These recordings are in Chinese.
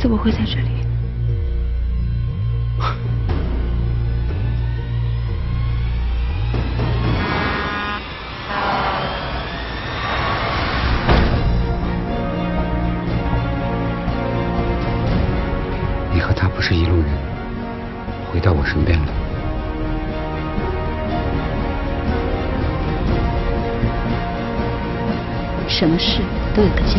次我会在这里。 你和他不是一路人，回到我身边了。 什么事都有个家。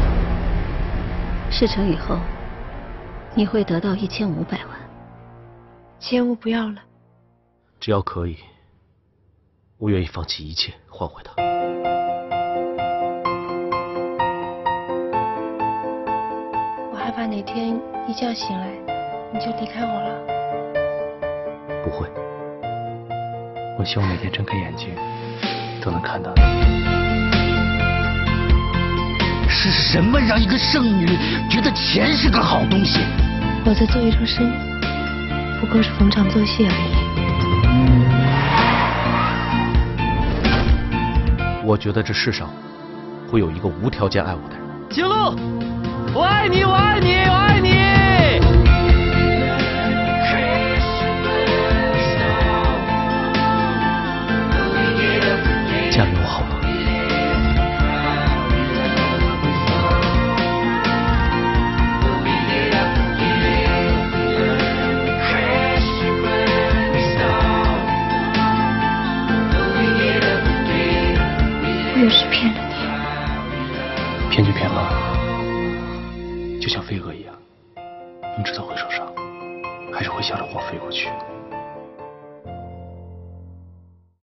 事成以后，你会得到1500万。 钱我不要了。 只要可以，我愿意放弃一切换回他。 我害怕哪天一觉醒来你就离开我了。 不会， 我希望每天睁开眼睛都能看到你。 是什么让一个剩女觉得钱是个好东西？ 我在做一桩生意，不过是逢场作戏而已。 我觉得这世上会有一个无条件爱我的人。 景路，我爱你，我爱你，我爱你。 嫁给我好吗？ 我有时骗了你。 骗就骗吧，就像飞蛾一样，明知道会受伤，还是会向着我飞过去。